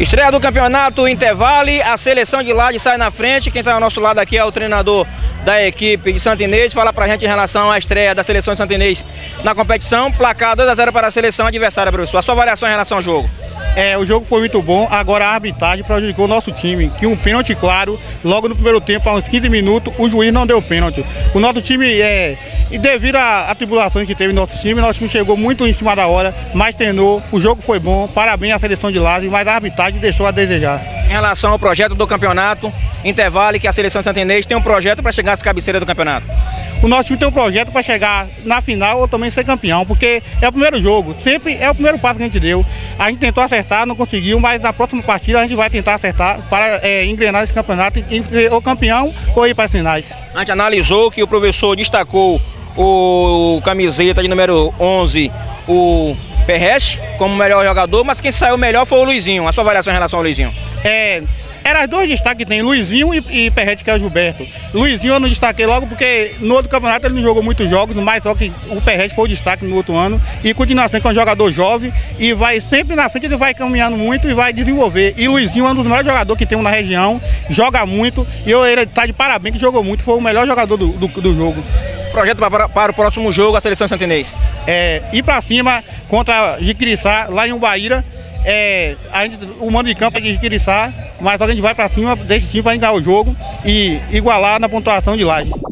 Estreia do campeonato Intervalo, a seleção de Laje sai na frente. Quem está ao nosso lado aqui é o treinador da equipe de Santo Inês. Fala pra gente em relação à estreia da seleção de Santo Inês na competição. Placar 2-0 para a seleção adversária, professor. A sua avaliação em relação ao jogo? O jogo foi muito bom, agora a arbitragem prejudicou o nosso time, que um pênalti claro, logo no primeiro tempo, há uns 15 minutos, o juiz não deu pênalti. O nosso time, e devido às tribulações que teve no nosso time chegou muito em cima da hora, mas treinou, o jogo foi bom, parabéns à seleção de Laje, mas a arbitragem deixou a desejar. Em relação ao projeto do campeonato Intervalo, que a seleção de Santo Inês tem um projeto para chegar às cabeceiras do campeonato. O nosso time tem um projeto para chegar na final ou também ser campeão, porque é o primeiro jogo, sempre é o primeiro passo que a gente deu. A gente tentou acertar, não conseguiu, mas na próxima partida a gente vai tentar acertar para engrenar esse campeonato e ser ou campeão ou ir para as finais. A gente analisou que o professor destacou o camiseta de número 11, o Perreste, como melhor jogador, mas quem saiu melhor foi o Luizinho. A sua avaliação em relação ao Luizinho? Eram dois destaques que tem, Luizinho e Perrete, que é o Gilberto. Luizinho eu não destaquei logo porque no outro campeonato ele não jogou muitos jogos, mas só que o Perrete foi o destaque no outro ano. E continua sendo um jogador jovem e vai sempre na frente, ele vai caminhando muito e vai desenvolver. E Luizinho é um dos melhores jogadores que temos na região, joga muito e ele está de parabéns que jogou muito, foi o melhor jogador do jogo. Projeto para o próximo jogo, a seleção Santo Inês? Ir para cima contra Jiquiriçá, lá em Ubaíra. O mando de campo é de Jiquiriçá, mas só que a gente vai para cima desse time para ganhar o jogo e igualar na pontuação de Laje.